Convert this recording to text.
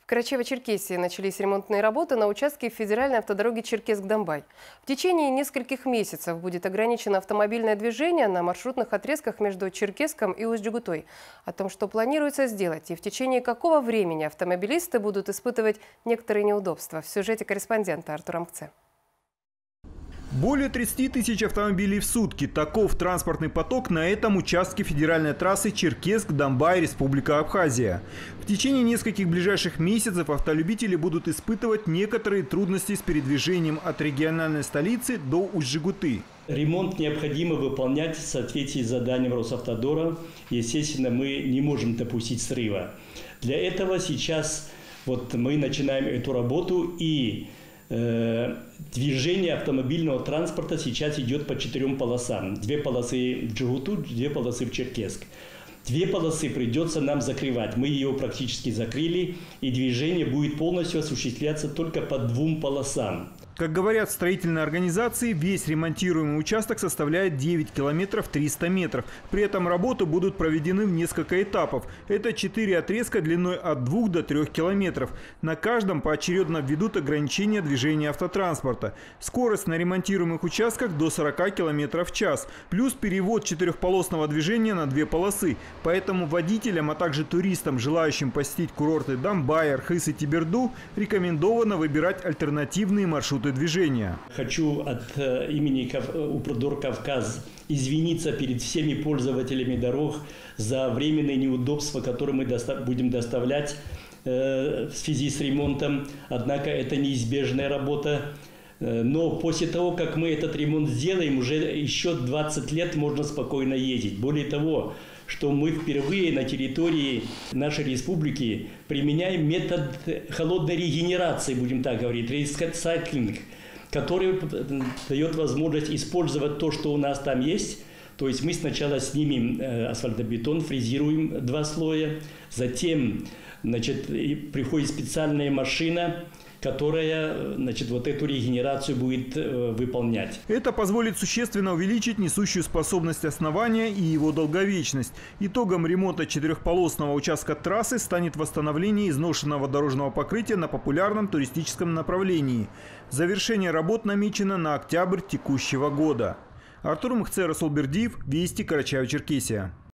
Карачаево-Черкесии начались ремонтные работы на участке федеральной автодороги Черкесск-Домбай. В течение нескольких месяцев будет ограничено автомобильное движение на маршрутных отрезках между Черкесском и Усть-Джегутой. О том, что планируется сделать и в течение какого времени автомобилисты будут испытывать некоторые неудобства, в сюжете корреспондента Артура Мкце. Более 30 тысяч автомобилей в сутки. Таков транспортный поток на этом участке федеральной трассы Черкесск-Домбай, Республика Абхазия. В течение нескольких ближайших месяцев автолюбители будут испытывать некоторые трудности с передвижением от региональной столицы до Усть-Джегуты. Ремонт необходимо выполнять в соответствии с заданием Росавтодора. Естественно, мы не можем допустить срыва. Для этого сейчас мы начинаем эту работу, и движение автомобильного транспорта сейчас идет по 4 полосам. 2 полосы в Джегуту, 2 полосы в Черкесск. 2 полосы придется нам закрывать. Мы ее практически закрыли, и движение будет полностью осуществляться только по 2 полосам. Как говорят в строительной организации, весь ремонтируемый участок составляет 9 километров 300 метров. При этом работы будут проведены в несколько этапов. Это 4 отрезка длиной от 2 до 3 километров. На каждом поочередно введут ограничения движения автотранспорта. Скорость на ремонтируемых участках до 40 километров в час. Плюс перевод четырехполосного движения на 2 полосы. Поэтому водителям, а также туристам, желающим посетить курорты Домбай, Архыз и Теберду, рекомендовано выбирать альтернативные маршруты движения. Хочу от имени Укравтодор Кавказ извиниться перед всеми пользователями дорог за временные неудобства, которые мы будем доставлять в связи с ремонтом. Однако это неизбежная работа. Но после того, как мы этот ремонт сделаем, уже еще 20 лет можно спокойно ездить. Более того, что мы впервые на территории нашей республики применяем метод холодной регенерации, будем так говорить, ресайклинг, который дает возможность использовать то, что у нас там есть. То есть мы сначала снимем асфальтобетон, фрезеруем 2 слоя, затем приходит специальная машина, которая эту регенерацию будет выполнять. Это позволит существенно увеличить несущую способность основания и его долговечность. Итогом ремонта 4-полосного участка трассы станет восстановление изношенного дорожного покрытия на популярном туристическом направлении. Завершение работ намечено на октябрь текущего года. Артур Мкце, Расул Бердиев, Вести, Карачаево-Черкесия.